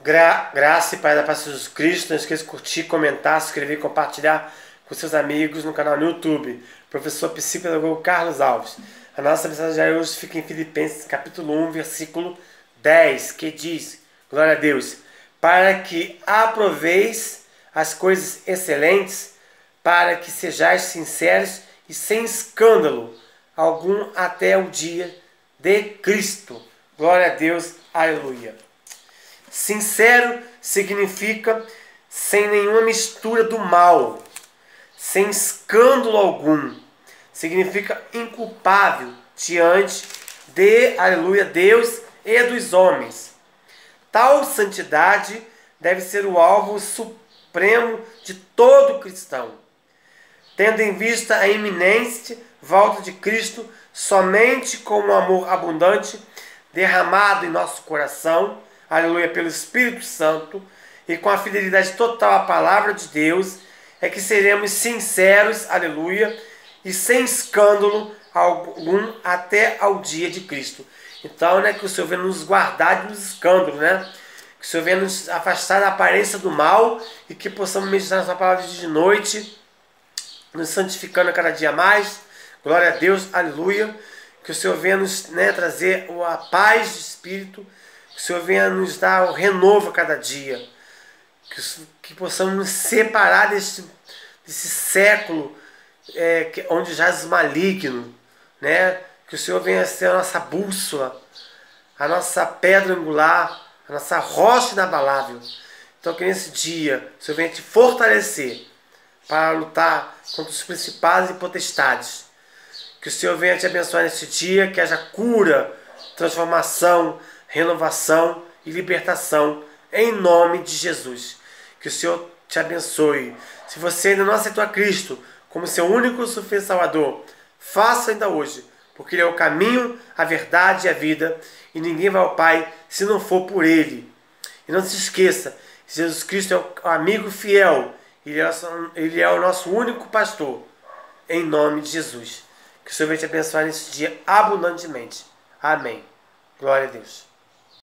Graça e paz da paz de Jesus Cristo. Não esqueça de curtir, comentar, se inscrever e compartilhar com seus amigos no canal no YouTube. Professor Psicopedagogo Carlos Alves. A nossa mensagem de hoje fica em Filipenses capítulo 1, versículo 10, que diz: glória a Deus, para que aproveis as coisas excelentes, para que sejais sinceros e sem escândalo algum até o dia de Cristo. Glória a Deus, aleluia. Sincero significa sem nenhuma mistura do mal, sem escândalo algum. Significa inculpável diante de, aleluia, Deus e dos homens. Tal santidade deve ser o alvo supremo de todo cristão, tendo em vista a iminente volta de Cristo, somente com o amor abundante derramado em nosso coração, aleluia, pelo Espírito Santo, e com a fidelidade total à palavra de Deus, é que seremos sinceros, aleluia, e sem escândalo algum até ao dia de Cristo. Então, né, que o Senhor venha nos guardar dos escândalos, né? Que o Senhor venha nos afastar da aparência do mal e que possamos meditar na sua palavra de noite, nos santificando a cada dia mais. Glória a Deus, aleluia. Que o Senhor venha nos, né, trazer a paz de espírito, que o Senhor venha nos dar o renovo a cada dia, que possamos nos separar desse século onde jaz o maligno, né? Que o Senhor venha ser a nossa bússola, a nossa pedra angular, a nossa rocha inabalável. Então que nesse dia o Senhor venha te fortalecer para lutar contra os principados e potestades. Que o Senhor venha te abençoar nesse dia, que haja cura, transformação, renovação e libertação, em nome de Jesus. Que o Senhor te abençoe. Se você ainda não aceitou a Cristo como seu único e suficiente Salvador, faça ainda hoje, porque Ele é o caminho, a verdade e a vida, e ninguém vai ao Pai se não for por Ele. E não se esqueça, Jesus Cristo é o amigo fiel, Ele é o nosso único pastor, em nome de Jesus. Que o Senhor venha te abençoar nesse dia abundantemente. Amém. Glória a Deus.